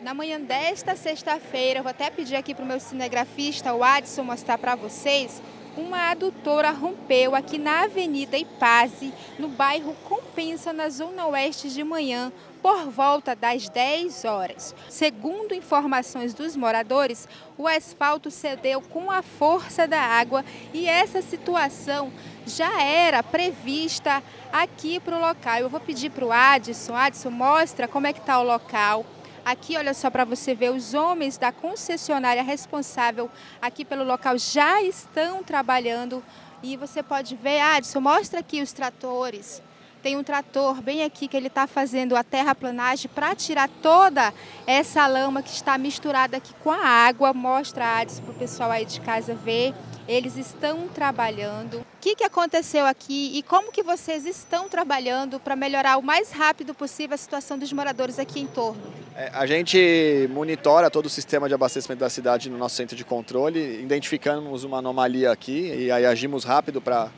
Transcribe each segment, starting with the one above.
Na manhã desta sexta-feira, eu vou até pedir aqui para o meu cinegrafista, o Adson, mostrar para vocês, uma adutora rompeu aqui na Avenida Ipase, no bairro Compensa, na zona oeste de manhã, por volta das 10 horas. Segundo informações dos moradores, o asfalto cedeu com a força da água e essa situação já era prevista aqui para o local. Eu vou pedir para o Adson, mostra como é que está o local. Aqui, olha só, para você ver, os homens da concessionária responsável aqui pelo local já estão trabalhando. E você pode ver, Adson, mostra aqui os tratores. Tem um trator bem aqui que ele está fazendo a terraplanagem para tirar toda essa lama que está misturada aqui com a água. Mostra, Adson, para o pessoal aí de casa ver. Eles estão trabalhando. O que aconteceu aqui e como que vocês estão trabalhando para melhorar o mais rápido possível a situação dos moradores aqui em torno? A gente monitora todo o sistema de abastecimento da cidade no nosso centro de controle, identificamos uma anomalia aqui e aí agimos rápido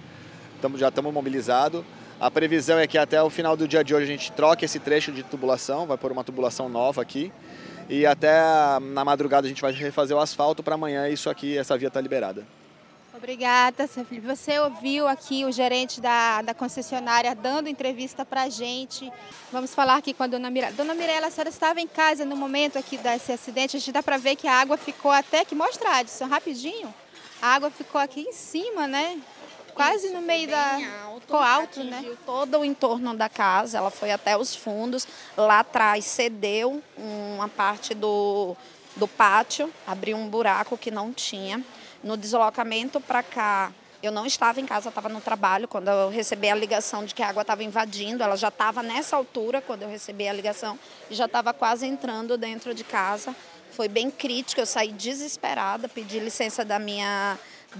já estamos mobilizados. A previsão é que até o final do dia de hoje a gente troque esse trecho de tubulação, vai pôr uma tubulação nova aqui e até na madrugada a gente vai refazer o asfalto para amanhã essa via está liberada. Obrigada, seu Felipe. Você ouviu aqui o gerente da concessionária dando entrevista para a gente. Vamos falar aqui com a dona Mirella. Dona Mirella, a senhora estava em casa no momento aqui desse acidente. A gente dá para ver que a água ficou até que... Mostra, Adson, rapidinho. A água ficou aqui em cima, né? Quase no meio da... Ficou alto, né? Todo o entorno da casa, ela foi até os fundos. Lá atrás cedeu uma parte do pátio, abriu um buraco que não tinha. No deslocamento para cá, eu não estava em casa, eu estava no trabalho. Quando eu recebi a ligação de que a água estava invadindo, ela já estava nessa altura quando eu recebi a ligação e já estava quase entrando dentro de casa. Foi bem crítico, eu saí desesperada, pedi licença da minha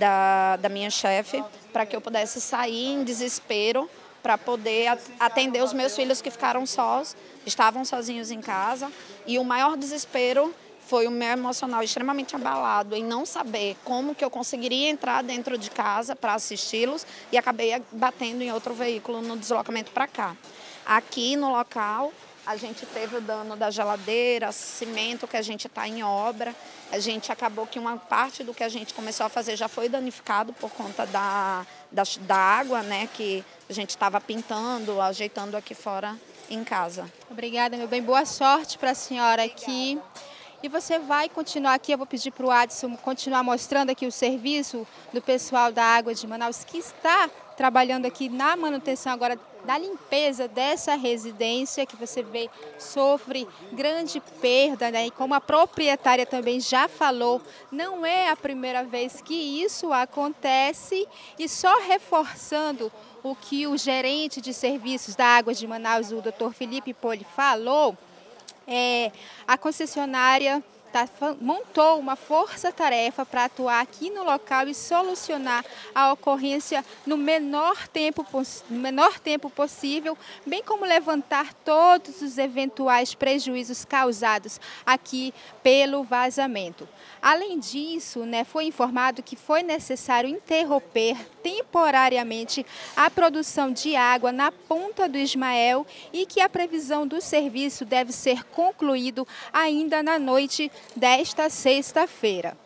chefe para que eu pudesse sair em desespero para poder atender os meus filhos que ficaram sós, estavam sozinhos em casa. E o maior desespero foi o meu emocional extremamente abalado em não saber como que eu conseguiria entrar dentro de casa para assisti-los e acabei batendo em outro veículo no deslocamento para cá. Aqui no local, a gente teve o dano da geladeira, cimento que a gente está em obra. A gente acabou que uma parte do que a gente começou a fazer já foi danificado por conta da água, né, que a gente estava pintando, ajeitando aqui fora em casa. Obrigada, meu bem. Boa sorte para a senhora aqui. E você vai continuar aqui, eu vou pedir para o Adson continuar mostrando aqui o serviço do pessoal da Água de Manaus, que está trabalhando aqui na manutenção agora da limpeza dessa residência, que você vê sofre grande perda, né? E como a proprietária também já falou, não é a primeira vez que isso acontece. E só reforçando o que o gerente de serviços da Água de Manaus, o Dr. Felipe Poli, falou, a concessionária montou uma força-tarefa para atuar aqui no local e solucionar a ocorrência no menor tempo possível, bem como levantar todos os eventuais prejuízos causados aqui pelo vazamento. Além disso, né, foi informado que foi necessário interromper temporariamente a produção de água na Ponta do Ismael e que a previsão do serviço deve ser concluído ainda na noite desta sexta-feira.